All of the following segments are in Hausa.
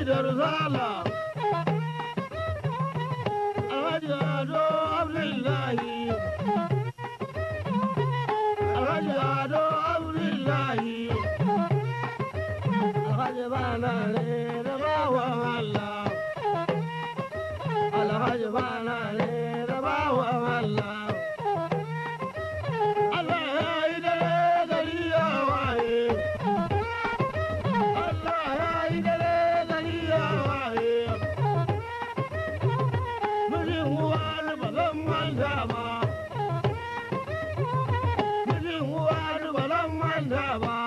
da risala Alhaji Ado Abdullahi Alhaji Ado Abdullahi Alhaji Bana ne da bawan Allah Alhaji Bana ne da bawan Allah Allah ya yi dare gari ya waye Allah ya yi dare gari ya waye mijin uwar ba zan manta ba mijin uwar ba zan manta ba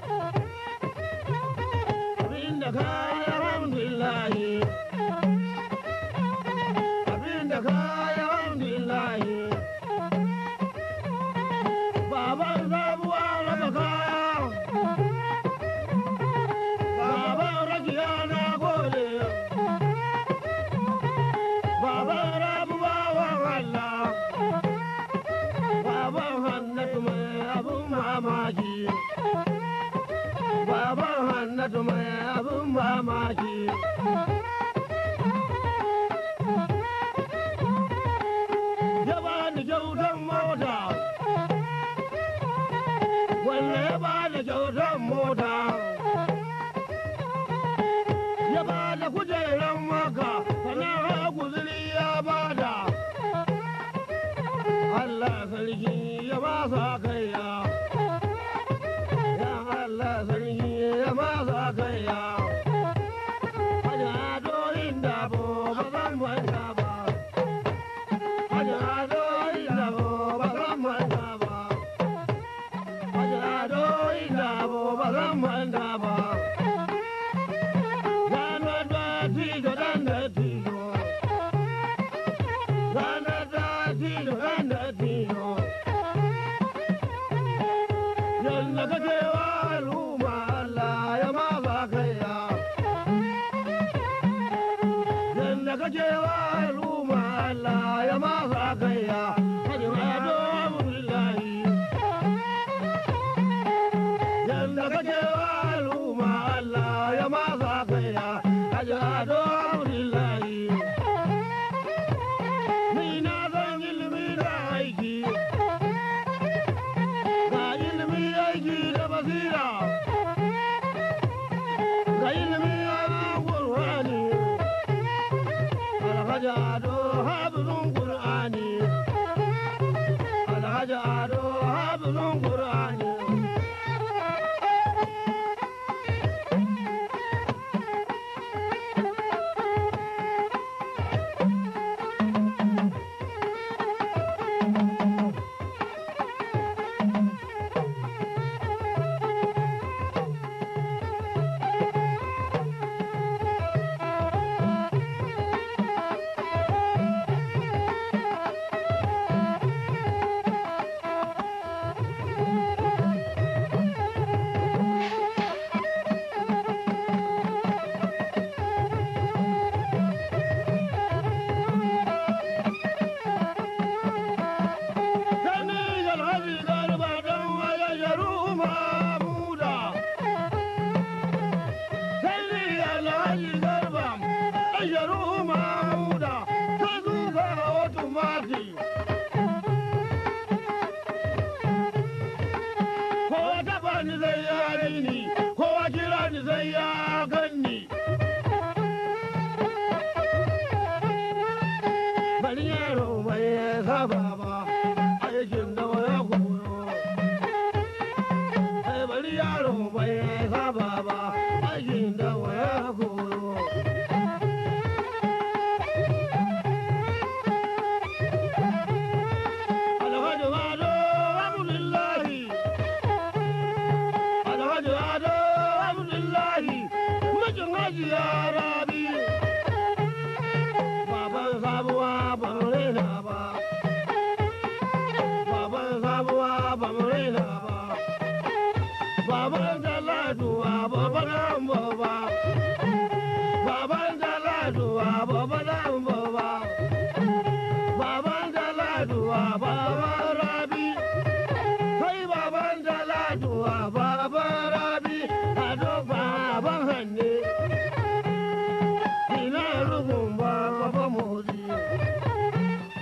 abinda ka yi alhamdulillahi abinda ka yi alhamdulillahi baban sabuwa raba kaya baban rakiya na gode baban rabu bawan Allah baban hannatu mai abun mamaki baban hannatu mai abun mamaki ya bani kyautar mota wanda ya bani kyautar mota ya bada kujerar maka sannan guzuri ya bada Allah sarki ya ba sa kaiya ya Allah sarki ya ba sa kaiya Hajji Ado inda bo ba zan manta ba Hajji Ado inda bo ba zan manta ba Hajji Ado inda bo ba zan manta ba Yalla kake wa al'umma Allah ya ma ba kaiya Yalla kake wa al'umma Allah ya ma ba kaiya Hajji Ado Abdullahi Yalla kake wa al'umma Allah ya ma ba kaiya Hajji Ado Abdullahi Ni na san ilimi da aiki da basira ga ilimi Qur'ani Alhaji Ado hafizun Qur'ani Alhaji Ado hafizun Qur'ani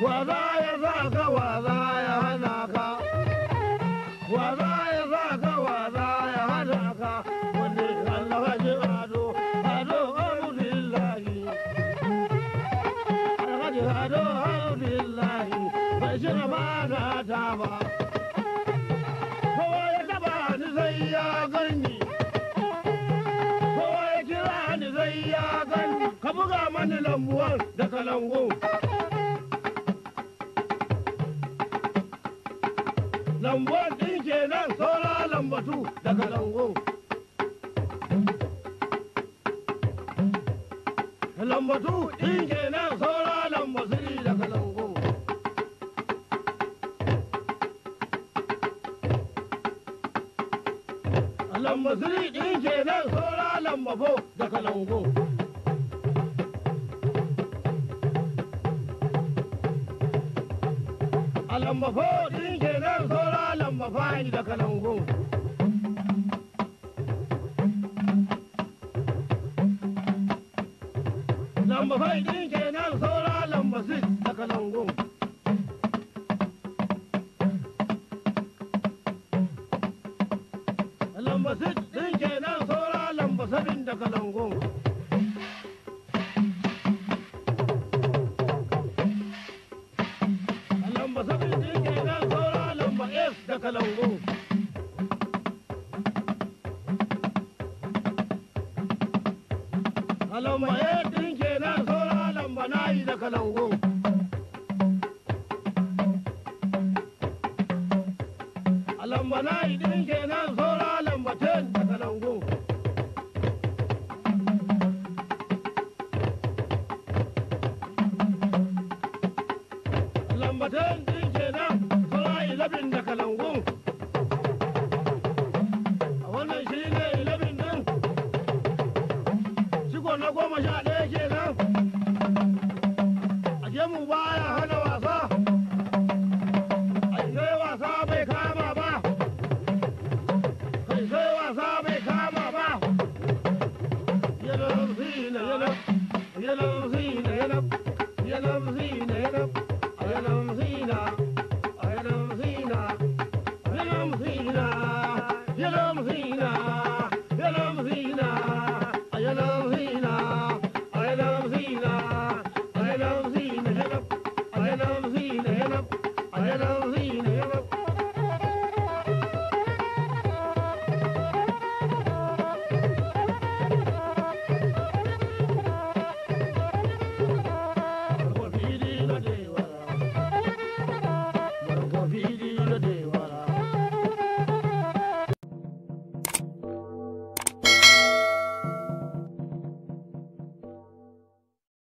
Waza ya sa ka waza ya hana ka. Waza ya sa ka waza ya hana ka. Wanda Allah ji ado, ado alhamdulillahi. Alhaji ado alhamdulillahi. Bai shi ba na ta ba. Kowa ya taba ni sai ya gani. Kowa ya kira ni sai ya gani. Ka buga mani lambuwan da kalangu. Lambuwan ɗin kenan saura lambatu da kalangu. Lambatu ɗin kenan saura lambasiri da kalangu. Lambasiri ɗin kenan saura lambafo da kalangu. A lambafo ɗin kenan saura lambafani da kalangu. Lambafai ɗin kenan saura lambasit da kalangu. Lambasit ɗin kenan saura lambasatin da kalangu. Lambasatin ɗin kenan saura lamba S da kalangu. Lamba S ɗin kenan saura lamba nayi da kalangu. Lamba nayi ɗin kenan saura lamba 10 da kalangu. Lamba 10 ɗin kenan saura 11 da kalangu. A wannan shi ne 11 ɗin. Shigo na 11 kenan. A je mu ba